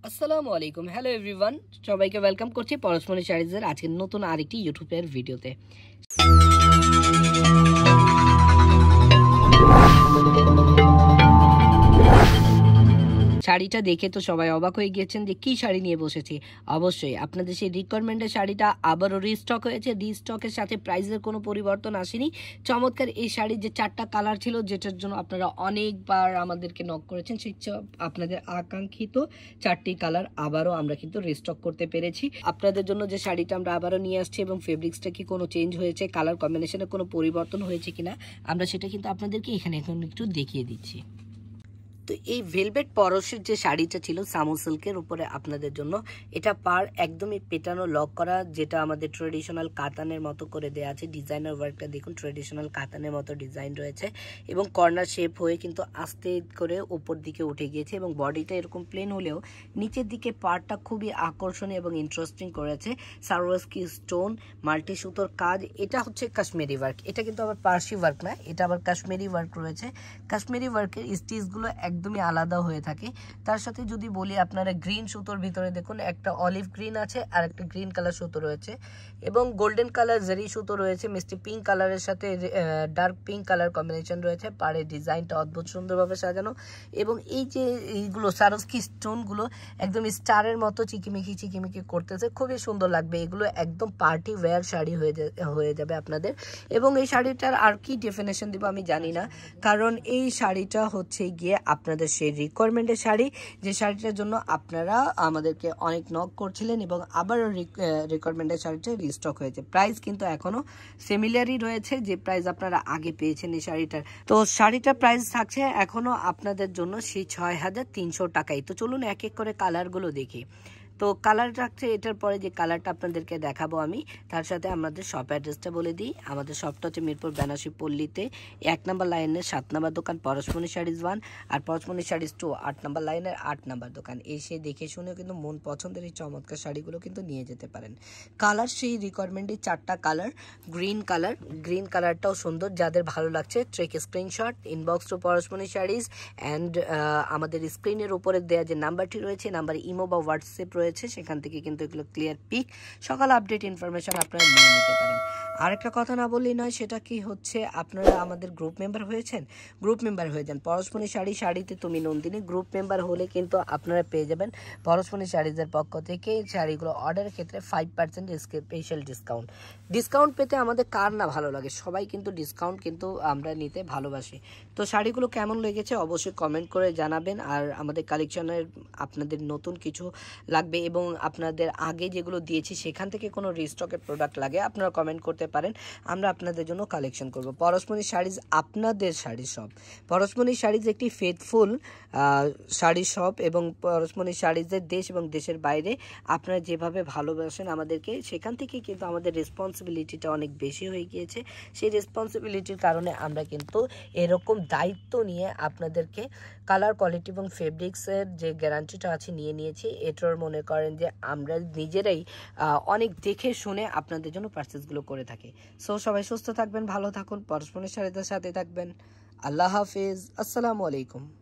আসসালামু আলাইকুম hello everyone সবাইকে ওয়েলকাম করছি পরশমনি শাড়িজের আজকে নতুন আরেকটি ইউটিউবের ভিডিওতে শাড়িটা দেখে তো সবাই অবাক হয়ে গিয়েছেন যে কি শাড়ি নিয়ে বসেছি অবশ্যই আপনাদের সেই রিকোয়ারমেন্টের শাড়িটা আবারও রিস্টক হয়েছে রিস্টকের সাথে প্রাইসের কোনো পরিবর্তন আসেনি চমৎকার এই শাড়ির যে চারটা কালার ছিল যেটার জন্য আপনারা অনেকবার আমাদেরকে নক করেছেন সেই আপনাদের আকাঙ্ক্ষিত চারটি কালার আবারও আমরা কিন্তু রিস্টক করতে পেরেছি আপনাদের জন্য যে শাড়িটা আমরা আবারও নিয়ে আসছি এবং ফেব্রিক্সটা কি কোনো চেঞ্জ হয়েছে কালার কম্বিনেশনে কোনো পরিবর্তন হয়েছে কিনা আমরা সেটা কিন্তু আপনাদেরকে এখানে এখন একটু দেখিয়ে দিচ্ছি তো এই ভেলভেট পরশের যে শাড়িটা ছিল সামু সিল্কের উপরে আপনাদের জন্য এটা পার একদমই পেটানো লক করা যেটা আমাদের ট্রেডিশনাল কাতানের মতো করে দেয়া আছে ডিজাইনার ওয়ার্কটা দেখুন ট্রেডিশনাল কাতানের মতো ডিজাইন রয়েছে এবং কর্নার শেপ হয়ে কিন্তু আস্তে করে উপর দিকে উঠে গিয়েছে এবং বডিটা এরকম প্লেন হলেও নিচের দিকে পার্টটা খুবই আকর্ষণীয় এবং ইন্টারেস্টিং করেছে সারোয়ারস্কি স্টোন মাল্টি সুতোর কাজ এটা হচ্ছে কাশ্মীরি ওয়ার্ক এটা কিন্তু আবার পার্সি ওয়ার্ক না এটা আবার কাশ্মীরি ওয়ার্ক রয়েছে কাশ্মীরি ওয়ার্কের স্টিচগুলো একদমই আলাদা হয়ে থাকে তার সাথে যদি বলি আপনারা গ্রিন সুতোর ভিতরে দেখুন একটা অলিভ গ্রিন আছে আর একটা গ্রিন কালার সুতো রয়েছে এবং গোল্ডেন কালার জারি সুতো রয়েছে মিষ্টি পিঙ্ক কালারের সাথে ডার্ক পিঙ্ক কালার কম্বিনেশন রয়েছে পাড়ে ডিজাইনটা অদ্ভুত সুন্দরভাবে সাজানো এবং এই যে এইগুলো সারোস্কি স্টোনগুলো একদম স্টারের মতো চিকিমিকি করতেছে খুবই সুন্দর লাগবে এগুলো একদম পার্টি ওয়্যার শাড়ি হয়ে যাবে আপনাদের এবং এই শাড়িটার আর কি ডেফিনেশন দিব আমি জানি না কারণ এই শাড়িটা হচ্ছে গিয়ে আপনাদের সেই রিকোয়ারমেন্টের শাড়ি যে শাড়িটার জন্য আপনারা আমাদেরকে অনেক নক করছিলেন এবং আবার রিকোয়ারমেন্টের শাড়িটা রিস্টক হয়েছে প্রাইস কিন্তু এখনো সিমিলারই রয়েছে যে প্রাইস আপনারা আগে পেয়েছেন এই শাড়িটার তো শাড়িটার প্রাইস থাকছে এখনো আপনাদের জন্য সেই ৬,৩০০ টাকাই তো চলুন এক এক করে কালারগুলো দেখি তো কালার রাখছে এটার পরে যে কালারটা আপনাদেরকে দেখাবো আমি তার সাথে আমাদের শপ অ্যাড্রেসটা বলে দিই আমাদের শপটা হচ্ছে মিরপুর বেনারসি পল্লীতে ১ নম্বর লাইনের ৭ নম্বর দোকান পরশমনি শাড়িজ 1 আর পরশমনি শাড়িজ 2 ৮ নম্বর লাইনের ৮ নম্বর দোকান এসে দেখে শুনেও কিন্তু মন পছন্দের এই চমৎকার শাড়িগুলো কিন্তু নিয়ে যেতে পারেন কালার সেই রিকোয়ারমেন্টের চারটা কালার গ্রিন কালারটাও সুন্দর যাদের ভালো লাগছে ট্রেক screenshot inbox to Parashmoni sarees and আমাদের স্ক্রিনের উপরে দেওয়া যে নাম্বারটি রয়েছে নাম্বার ইমো বা হোয়াটসঅ্যাপ রয়েছে সেখান থেকে কিন্তু এগুলো ক্লিয়ার পিক সকাল আপডেট ইনফরমেশন আপনারা নিয়ে নিতে পারেন আরেকটা কথা না বললেই নয় সেটা কি হচ্ছে আপনারা আমাদের গ্রুপ মেম্বার হয়েছেন গ্রুপ মেম্বার হয়ে যান পরশমনি শাড়িতে তুমি নন্দিনী গ্রুপ মেম্বার হলে কিন্তু আপনারা পেয়ে যাবেন পরশমনি শাড়িজের পক্ষ থেকে শাড়িগুলো অর্ডারের ক্ষেত্রে 5% স্পেশাল ডিসকাউন্ট পেতে আমাদের কার না ভালো লাগে সবাই কিন্তু ডিসকাউন্ট কিন্তু আমরা নিতে ভালোবাসি তো শাড়িগুলো কেমন লেগেছে অবশ্যই কমেন্ট করে জানাবেন আর আমাদের কালেকশনের আপনাদের নতুন কিছু লাগবে এবং আপনাদের আগে যেগুলো দিয়েছি সেখান থেকে কোনো রিস্টকের প্রোডাক্ট লাগে আপনারা কমেন্ট করতে পারেন আমরা আপনাদের জন্য কালেকশন করব পরশমনি শাড়িজ আপনাদের শাড়ি শপ পরশমনি শাড়িজ একটি ফেথফুল শাড়ি শপ এবং পরশমনি শাড়িজের দেশ এবং দেশের বাইরে আপনারা যেভাবে ভালোবাসেন আমাদেরকে সেখান থেকে কিন্তু আমাদের রেসপন্সিবিলিটিটা অনেক বেশি হয়ে গিয়েছে সেই রেসপন্সিবিলিটির কারণে আমরা কিন্তু এরকম দায়িত্ব নিয়ে আপনাদেরকে কালার কোয়ালিটি এবং ফেব্রিক্সের যে গ্যারান্টিটা আছে নিয়েছি এটার মনে করেন যে আমরা নিজেরাই অনেক দেখে শুনে আপনাদের জন্য পারচেসগুলো করে থাকি সো সবাই সুস্থ থাকবেন ভালো থাকুন পরশমনি শাড়িদের সাথে থাকবেন আল্লাহ হাফিজ আসসালামু আলাইকুম